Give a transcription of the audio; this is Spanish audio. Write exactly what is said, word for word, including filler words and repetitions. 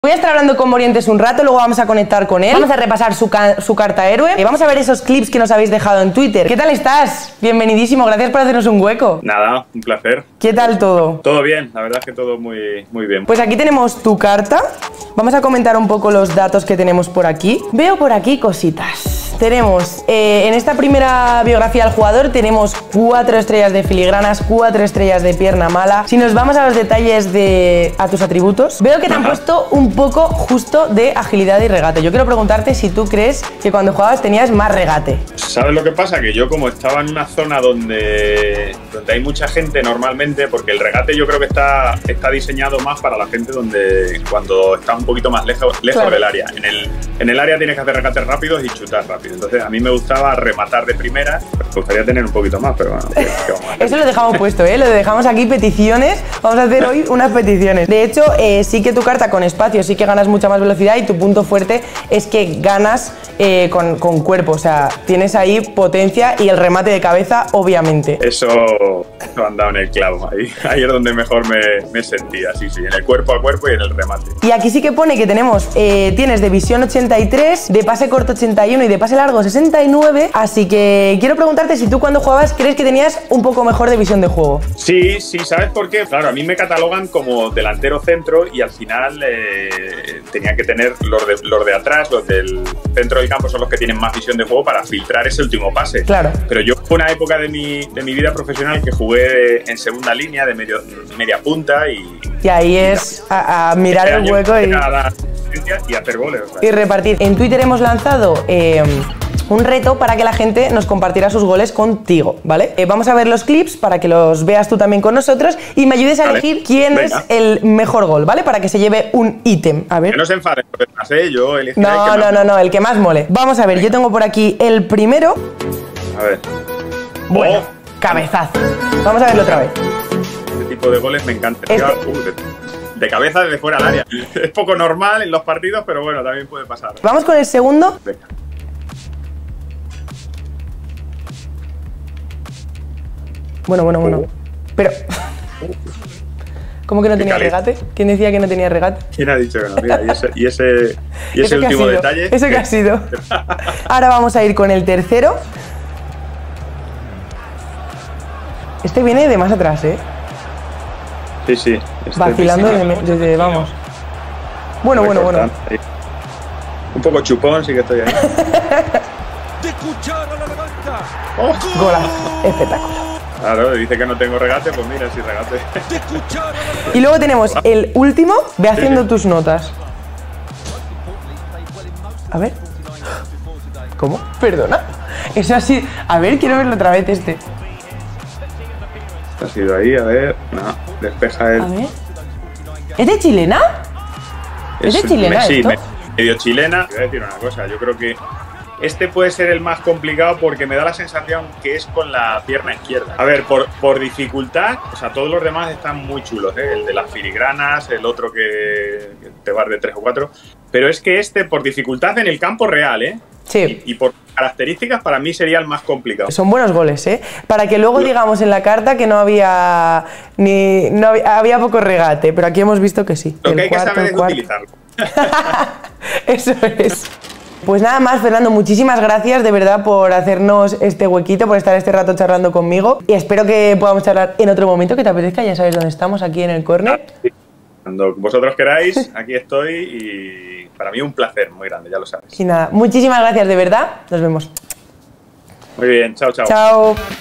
Voy a estar hablando con Morientes un rato, luego vamos a conectar con él. Vamos a repasar su, su carta héroe y vamos a ver esos clips que nos habéis dejado en Twitter. ¿Qué tal estás? Bienvenidísimo, gracias por hacernos un hueco. Nada, un placer. ¿Qué tal todo? Todo bien, la verdad es que todo muy, muy bien. Pues aquí tenemos tu carta. Vamos a comentar un poco los datos que tenemos por aquí. Veo por aquí cositas. Tenemos, eh, en esta primera biografía del jugador tenemos cuatro estrellas de filigranas, cuatro estrellas de pierna mala. Si nos vamos a los detalles de a tus atributos, veo que te han puesto un poco justo de agilidad y regate. Yo quiero preguntarte si tú crees que cuando jugabas tenías más regate. ¿Sabes lo que pasa? Que yo como estaba en una zona donde, donde hay mucha gente normalmente, porque el regate yo creo que está, está diseñado más para la gente donde cuando está un poquito más lejos, lejos claro. del área. En el, en el área tienes que hacer regates rápidos y chutar rápido. Entonces a mí me gustaba rematar de primera, me gustaría tener un poquito más, pero bueno. ¿Qué, qué vamos a hacer? Eso lo dejamos puesto, ¿eh? Lo dejamos aquí, peticiones. Vamos a hacer hoy unas peticiones. De hecho, eh, sí que tu carta con espacio sí que ganas mucha más velocidad y tu punto fuerte es que ganas eh, con, con cuerpo. O sea, tienes ahí potencia y el remate de cabeza, obviamente. Eso lo han dado en el clavo. Ahí, ahí es donde mejor me, me sentía, sí, sí, en el cuerpo a cuerpo y en el remate. Y aquí sí que pone que tenemos, eh, tienes de visión ochenta y tres, de pase corto ochenta y uno y de pase largo sesenta y nueve, así que quiero preguntarte si tú cuando jugabas crees que tenías un poco mejor de visión de juego. Sí, sí, ¿sabes por qué? Claro, a mí me catalogan como delantero centro y al final eh, tenía que tener los de, los de atrás, los del centro del campo son los que tienen más visión de juego para filtrar ese último pase. Claro. Pero yo fue una época de mi, de mi vida profesional que jugué en segunda línea, de medio, media punta y... Y ahí es a, a mirar el hueco y... y hacer goles. O sea. Y repartir. En Twitter hemos lanzado eh, un reto para que la gente nos compartiera sus goles contigo, ¿vale? Eh, vamos a ver los clips para que los veas tú también con nosotros y me ayudes a vale. elegir quién Venga. es el mejor gol, ¿vale? Para que se lleve un ítem. A ver. Que no se enfade, porque pasé yo elegiré No, el que no, más no, no, el que más mole. Vamos a ver, Venga. yo tengo por aquí el primero. A ver. Bueno, oh. cabezazo. Vamos a verlo otra vez. Este tipo de goles me encanta. Este. Uh, de, de cabeza desde fuera del área. Es poco normal en los partidos, pero bueno, también puede pasar. Vamos con el segundo. Venga. Bueno, bueno, bueno. Uh. Pero... ¿Cómo que no tenía caliente. regate? ¿Quién decía que no tenía regate? ¿Quién ha dicho que no? Mira, y ese, y ese, y ese último detalle. Ese que ha sido. Ahora vamos a ir con el tercero. Este viene de más atrás, ¿eh? Sí, sí. Este Vacilando desde, desde, vamos. Bueno, bueno, bueno. Ahí. Un poco chupón, sí que estoy ahí. Oh, golazo, espectacular. Claro, dice que no tengo regate, pues mira, sí regate. Y luego tenemos el último, ve haciendo sí, sí. tus notas. A ver. ¿Cómo? Perdona. Eso así. A ver, quiero verlo otra vez este. Ha sido ahí, a ver. No, despeja él. A ver. ¿Es de chilena? ¿Es, ¿Es de chilena me, esto? Sí, medio chilena. Te voy a decir una cosa, yo creo que este puede ser el más complicado porque me da la sensación que es con la pierna izquierda. A ver, por, por dificultad, o sea, todos los demás están muy chulos, ¿eh? El de las filigranas, el otro que, que te vas de tres o cuatro. Pero es que este, por dificultad en el campo real, ¿eh? Sí. Y, y por características, para mí sería el más complicado. Son buenos goles, ¿eh? Para que luego digamos en la carta que no había ni no había, había poco regate, pero aquí hemos visto que sí. Lo que hay que saber es utilizarlo. Eso es. Pues nada más, Fernando, muchísimas gracias de verdad por hacernos este huequito, por estar este rato charlando conmigo y espero que podamos charlar en otro momento que te apetezca, ya sabes dónde estamos, aquí en el corner. Ah, sí. Cuando vosotros queráis, aquí estoy y para mí un placer muy grande, ya lo sabes. Y nada, muchísimas gracias de verdad, nos vemos. Muy bien, chao, chao. Chao.